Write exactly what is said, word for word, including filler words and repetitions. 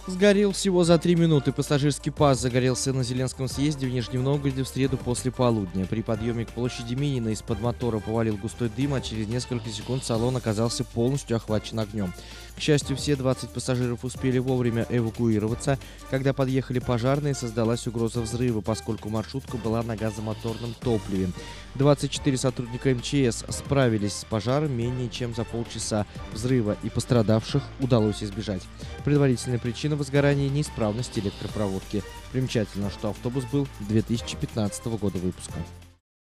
Сгорел всего за три минуты. Пассажирский пас загорелся на Зеленском съезде в Нижнем Новгороде в среду после полудня. При подъеме к площади Минина из-под мотора повалил густой дым, а через несколько секунд салон оказался полностью охвачен огнем. К счастью, все двадцать пассажиров успели вовремя эвакуироваться. Когда подъехали пожарные, создалась угроза взрыва, поскольку маршрутка была на газомоторном топливе. двадцать четыре сотрудника эм че эс справились с пожаром менее чем за полчаса. Взрыва и пострадавших удалось избежать. Предварительная причина возгорания — неисправность электропроводки. Примечательно, что автобус был две тысячи пятнадцатого года выпуска.